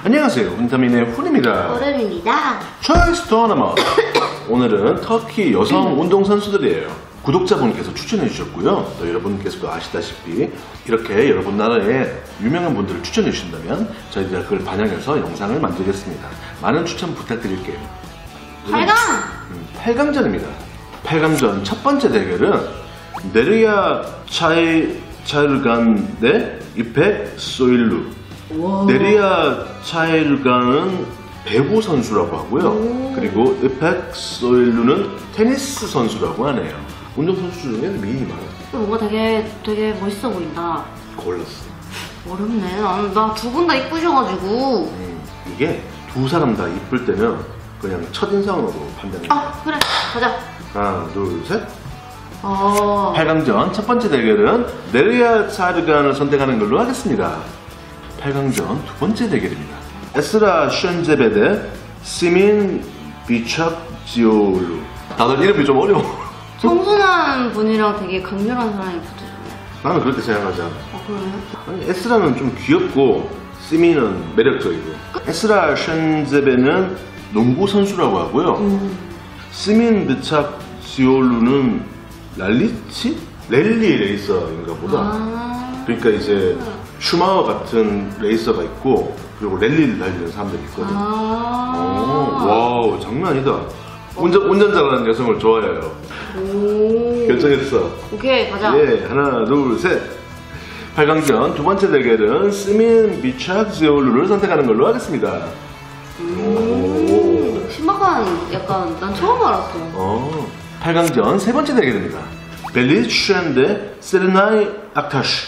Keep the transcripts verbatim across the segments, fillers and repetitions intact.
안녕하세요, 훈타민의 훈입니다. 오름입니다. 초이스 토너먼트. 오늘은 터키 여성 운동선수들이에요. 구독자분께서 추천해 주셨고요. 또 여러분께서도 아시다시피 이렇게 여러분 나라에 유명한 분들을 추천해 주신다면 저희가 그걸 반영해서 영상을 만들겠습니다. 많은 추천 부탁드릴게요. 팔 강! 팔 강전입니다. 팔 강전 첫 번째 대결은 네르야 차이 차일간 대 이펙 소일루. 네르야 차일간은 배구 선수라고 하고요. 오. 그리고 이펙 소일루는 테니스 선수라고 하네요. 운동선수 중에 미인이 많아. 뭔가 되게 되게 멋있어 보인다. 골랐어. 어렵네. 나 두 분 다 이쁘셔가지고. 음, 이게 두 사람 다 이쁠 때는 그냥 첫인상으로 판단해. 아 그래 가자. 하나 둘 셋. 어... 팔 강전 첫 번째 대결은 네르야 차일간을 선택하는 걸로 하겠습니다. 팔 강전 두 번째 대결입니다. 에스라 쉔제베 대 시민 비착지올루. 다들 이름이 좀 어려워. 청순한 분이랑 되게 강렬한 사람이 붙어요. 나는 그렇게 생각하지 않아. 아 그래요? 아니, 에스라는 좀 귀엽고 시민은 매력적이고. 에스라 쉔제베는 농구 선수라고 하고요. 음. 시민 비착지올루는 랄리치? 랠리 레이서인가 보다. 아. 그러니까 이제 슈마허 같은 레이서가 있고 그리고 랠리를 달리는 사람들이 있거든. 아. 오, 와우 장난 아니다. 운전, 운전 잘하는 여성을 좋아해요. 오. 결정했어. 오케이 가자. 예, 하나 둘 셋. 팔 강전 두 번째 대결은 시민 비착지올루를 선택하는 걸로 하겠습니다. 오. 신박한 약간 난 처음 알았어. 어. 팔 강전 세 번째 대결입니다. 벨리슈첸 대 세르나이 악타시.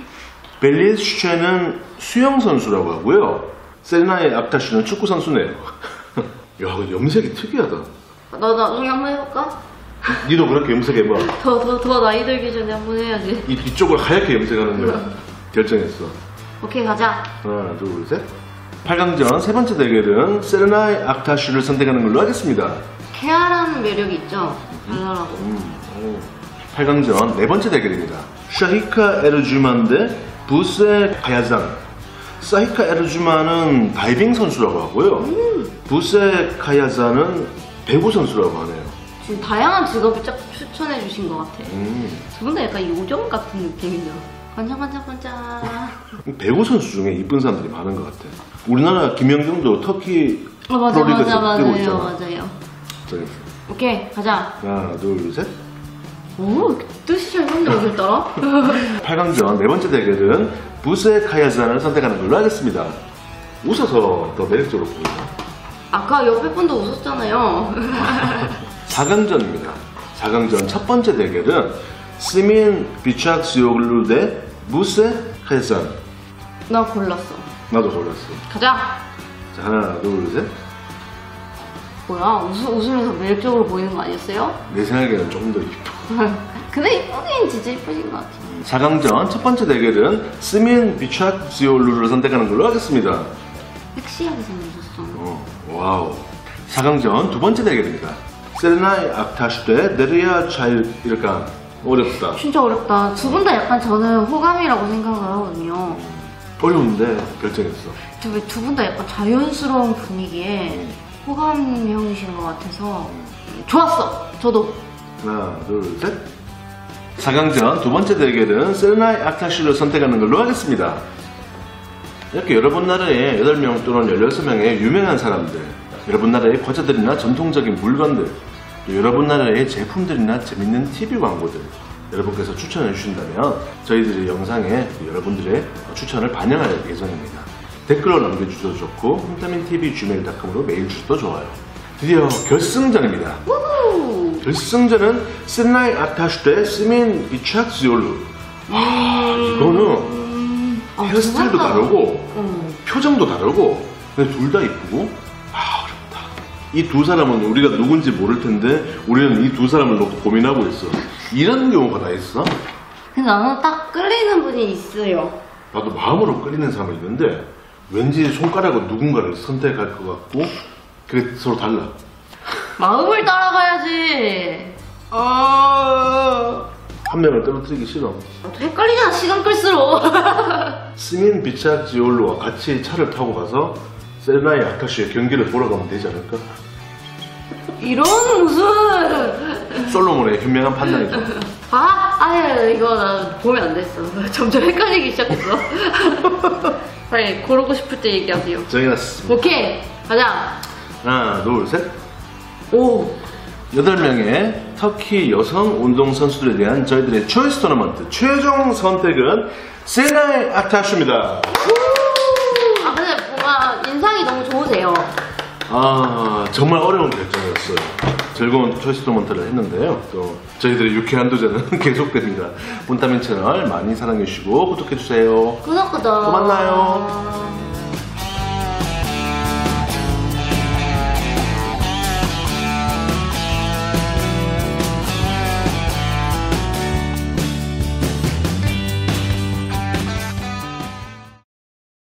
벨리슈첸은 수영 선수라고 하고요. 세르나이 악타시는 축구 선수네요. 야, 염색이 특이하다. 나 나중에 한번 해볼까? 니도 그렇게 염색해봐. 더 더 더 나이 들기 전에 한번 해야지. 이 뒤쪽을 하얗게 염색하는 거야. 결정했어. 오케이 가자. 하나 둘 셋. 팔 강전 세 번째 대결은 세르나이 악타시를 선택하는 걸로 하겠습니다. 쾌활한 매력이 있죠. 발랄하고. 음, 팔 강전 네 번째 대결입니다. 샤히카 에르주만 대 부세 카야잔. 사히카 에르주만은 다이빙 선수라고 하고요. 음. 부세 카야잔은 배구 선수라고 하네요. 지금 다양한 직업을 쫙 추천해 주신 것 같아. 음. 두 분 다 약간 요정 같은 느낌이죠. 반짝반짝반짝. 배구 선수 중에 이쁜 사람들이 많은 것 같아. 우리나라 김연경도 터키 어, 맞아, 프로리그에서 맞아, 뛰고 맞아요, 있잖아. 맞아요. 정했어. 오케이 가자. 하나 둘 셋. 오 뜻이 잘 맞네 오늘 따라. 팔 강전 네 번째 대결은 부세 카야잔을 선택하는 걸로 하겠습니다. 웃어서 더 매력적으로 보이죠. 아까 옆에 분도 웃었잖아요. 사 강전입니다. 사 강전 첫 번째 대결은 시민 비착지올루 대 부세 카야잔. 나 골랐어. 나도 골랐어. 가자. 자, 하나 둘 셋. 뭐야 웃, 웃으면서 매력적으로 보이는 거 아니었어요? 내 생각에는 조금 더 이뻐. 근데 이쁘긴 진짜 이쁘신 것 같아. 사 강전 첫 번째 대결은 시민 비착지올루를 선택하는 걸로 하겠습니다. 섹시하게 생기셨어. 어, 와우. 사 강전 두 번째 대결입니다. 세르나이 악타시 대 네르야 차일간. 어렵다. 진짜 어렵다. 두 분 다 약간 저는 호감이라고 생각을 하거든요. 어려운데 결정했어. 두 분 다 약간 자연스러운 분위기에 호감형이신 것 같아서 좋았어. 저도. 하나 둘 셋. 사 강전 두 번째 대결은 세르나이 악타시를 선택하는 걸로 하겠습니다. 이렇게 여러분 나라에 여덟 명 또는 열여섯 명의 유명한 사람들, 여러분 나라의 과자들이나 전통적인 물건들, 또 여러분 나라의 제품들이나 재밌는 티비 광고들 여러분께서 추천해 주신다면 저희들의 영상에 여러분들의 추천을 반영할 예정입니다. 댓글로 남겨주셔도 좋고 훈타민티비 지메일 닷컴으로 메일 주셔도 좋아요. 드디어 결승전입니다. 우후! 결승전은 세르나이 악타시 대 시민 비착지올루. 와, 이거는 음... 헤어스타일도 아, 다르고 음. 표정도 다르고 근데 둘 다 이쁘고 아 어렵다. 이 두 사람은 우리가 누군지 모를 텐데 우리는 이 두 사람을 놓고 고민하고 있어. 이런 경우가 다 있어. 근데 나는 딱 끌리는 분이 있어요. 나도 마음으로 끌리는 사람이 있는데 왠지 손가락으로 누군가를 선택할 것 같고 그게 서로 달라. 마음을 따라가야지. 아, 한 명을 떨어뜨리기 싫어. 헷갈리잖아, 시간 끌수록. 시민 비착지올루와 같이 차를 타고 가서 세레나의 아타시의 경기를 보러 가면 되지 않을까? 이런 무슨 솔로몬의 현명한 판단이죠. 아 아예 이거 나 보면 안 됐어. 점점 헷갈리기 시작했어. 빨리 고르고 싶을 때 얘기하세요. 정해놨습니다. 오케이 가자. 하나, 둘, 셋. 오. 여덟 명의 터키 여성 운동선수들에 대한 저희들의 초이스 토너먼트 최종 선택은 세레나의 아타슈입니다. 아 근데 뭔가 인상이 너무 좋으세요. 아, 정말 어려운 결정이었어요. 즐거운 초이스 토너먼트를 했는데요. 또 저희들의 유쾌한 도전은 계속됩니다. 본타민 채널 많이 사랑해주시고 구독해주세요. 구독 구독. 또 만나요.